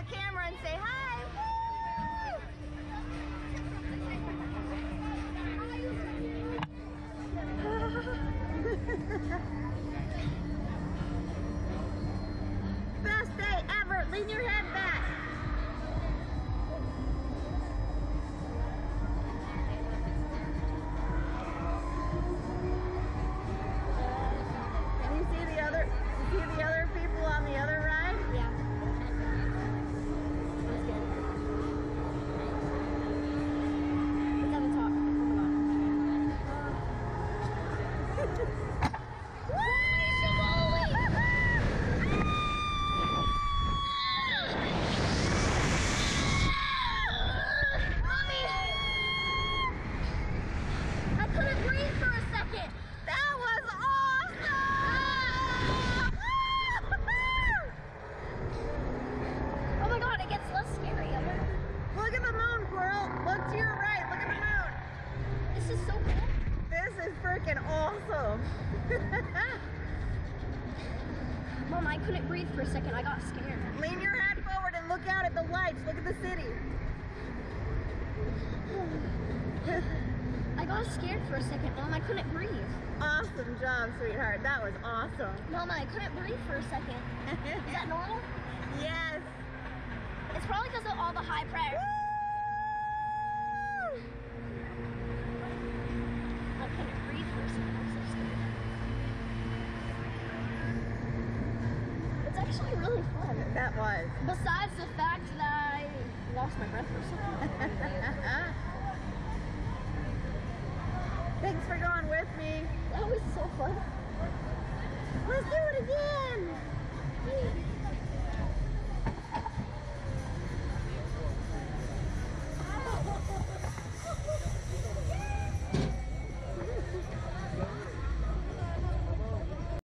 camera and say hi. Best day ever. Lean your head back. And you see the other people on the other ride? Yeah. It's at the top. Freaking awesome. Mom, I couldn't breathe for a second. I got scared. Lean your head forward and look out at the lights. Look at the city. I got scared for a second, Mom. I couldn't breathe. Awesome job, sweetheart. That was awesome. Mama, I couldn't breathe for a second. Is that normal? Yes. It's probably because of all the high pressure. I couldn't breathe for a second. I'm so scared. It's actually really fun. That was. Besides the fact that I lost my breath for a second. Thanks for going with me. That was so fun. Let's do it again.